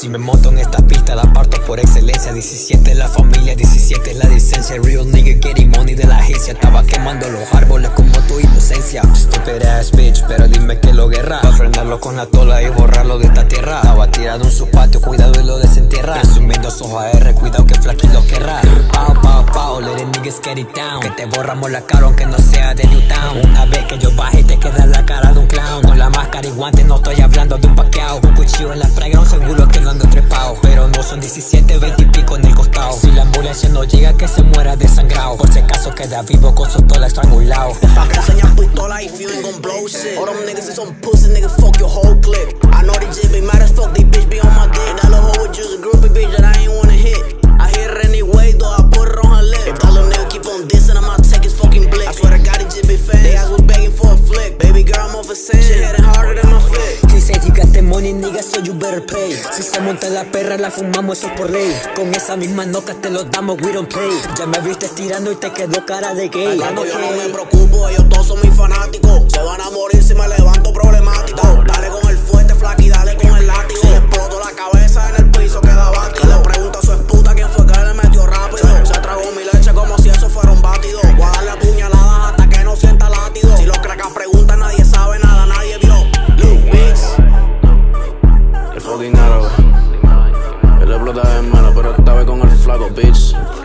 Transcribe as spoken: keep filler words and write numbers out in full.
Si me monto en esta pista la parto por excelencia. Diecisiete es la familia, diecisiete es la licencia. Real nigga getting money de la agencia. Estaba quemando los árboles como tu inocencia. Stupid ass bitch, pero dime que lo guerra. Pa' frenarlo con la tola y borrarlo de esta tierra. Estaba tirado en su patio, cuidado y lo desentierra. Presumiendo sos A R, cuidado que Flaky lo querrá. Pau, pau, pau, let the niggas get it down. Que te borramos la cara aunque no sea de Newtown. Una vez que yo baje te queda la cara de un clown. Con la máscara y guantes no estoy hablando de un paqueado. Un cuchillo en la fragrance seguro que no ando trepado. Pero no son diecisiete, veinte y pico en el costado. Si la ambulancia no llega que se muera desangrado. Por si acaso queda vivo con su tola estrangulado. Enseñan pistola if you ain't gon' blow shit. All them niggas is on pussy, nigga, fuck your whole clique. I know they just be mad as fuck, they bitch be on my dick. That little hoe with just a groupie bitch that I ain't wanna hit. I hit her anyway, though I put it on her lip. If that little nigga keep on dissing, I'ma take his fucking blick. I swear to God, he just be fans. They ass was begging for a flick. Baby girl, I'm over sand. She hitting harder than my flick. He said you got the money, nigga, so you better pay. Si se monta la perra, la fumamos, eso es por ley. Con esa misma noca te lo damos, we don't play. Ya me viste tirando y te quedó cara de gay. Cuando yo no me preocupo, ellos todos son mis fanáticos. Se van a morir si me levanto problemático. Dale con el fuerte, Flaky, dale con el látigo. Si le exploto la cabeza en el piso, queda batido. Le pregunto a su esputa quién fue que le metió rápido. Se tragó mi leche como si eso fuera un batido. Voy a darle apuñaladas hasta que no sienta látido. Si los cracas preguntan, nadie sabe nada, nadie vio. Luke Mix. El fucking árabe. Él explota en mano, pero esta vez con el flaco, bitch.